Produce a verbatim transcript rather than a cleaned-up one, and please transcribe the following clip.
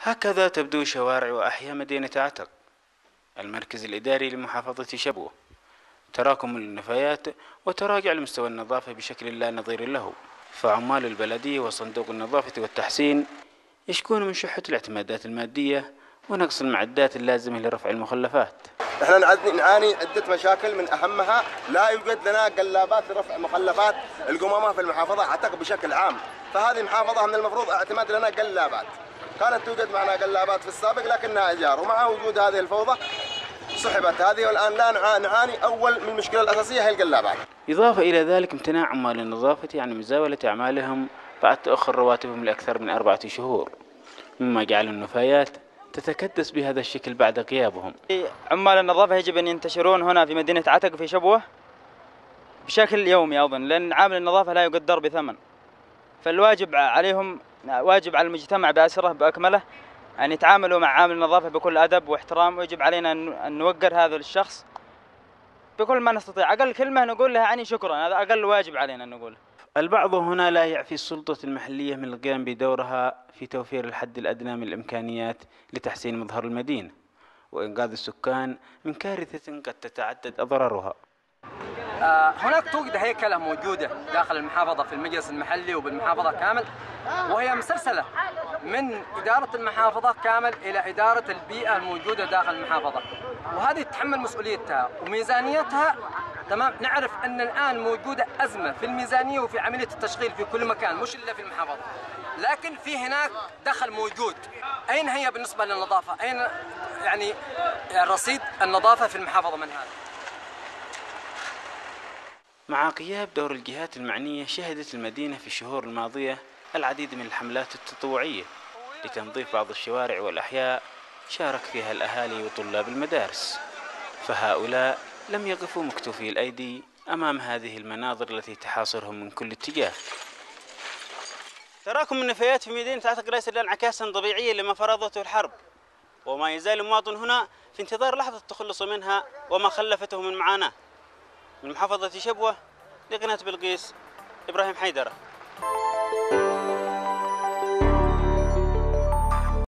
هكذا تبدو شوارع وأحياء مدينة عتق المركز الإداري لمحافظة شبوة. تراكم النفايات وتراجع لمستوى النظافة بشكل لا نظير له، فعمال البلدية وصندوق النظافة والتحسين يشكون من شحة الاعتمادات المادية ونقص المعدات اللازمة لرفع المخلفات. احنا نعاني عدة مشاكل، من أهمها لا يوجد لنا قلابات لرفع مخلفات القمامة في المحافظة عتق بشكل عام، فهذه محافظة من المفروض اعتماد لنا قلابات. كانت توجد معنا قلابات في السابق لكنها إيجار، ومع وجود هذه الفوضى سحبت هذه، والآن لا نعاني. أول من المشكلة الأساسية هي القلابات. إضافة إلى ذلك امتناع عمال النظافة عن مزاولة أعمالهم بعد تأخر رواتبهم لأكثر من أربعة شهور، مما جعل النفايات تتكدس بهذا الشكل بعد غيابهم. عمال النظافة يجب أن ينتشرون هنا في مدينة عتق في شبوة بشكل يومي أظن، لأن عامل النظافة لا يقدر بثمن، فالواجب عليهم، واجب على المجتمع بأسره بأكمله أن يتعاملوا مع عامل النظافة بكل أدب واحترام، ويجب علينا أن نوقر هذا الشخص بكل ما نستطيع. أقل كلمة نقول لها يعني شكرا، هذا أقل واجب علينا أن نقوله. البعض هنا لا يعفي السلطة المحلية من القيام بدورها في توفير الحد الأدنى من الإمكانيات لتحسين مظهر المدينة وإنقاذ السكان من كارثة قد تتعدد أضرارها. هناك توجد هيكلة موجودة داخل المحافظة في المجلس المحلي وبالمحافظة كامل، وهي مسلسلة من إدارة المحافظة كامل إلى إدارة البيئة الموجودة داخل المحافظة، وهذه تتحمل مسؤوليتها وميزانيتها. تمام، نعرف أن الآن موجودة أزمة في الميزانية وفي عملية التشغيل في كل مكان، مش إلا في المحافظة، لكن في هناك دخل موجود. أين هي بالنسبة للنظافة؟ أين يعني رصيد النظافة في المحافظة من هذا؟ مع غياب دور الجهات المعنية، شهدت المدينة في الشهور الماضية العديد من الحملات التطوعية لتنظيف بعض الشوارع والأحياء شارك فيها الأهالي وطلاب المدارس، فهؤلاء لم يقفوا مكتوفي الأيدي أمام هذه المناظر التي تحاصرهم من كل اتجاه. تراكم النفايات في مدينة عتق ليس إلا انعكاسا طبيعيا لما فرضته الحرب، وما يزال المواطن هنا في انتظار لحظة التخلص منها وما خلفته من معاناة. من محافظة شبوة لقناة بلقيس، إبراهيم حيدرة.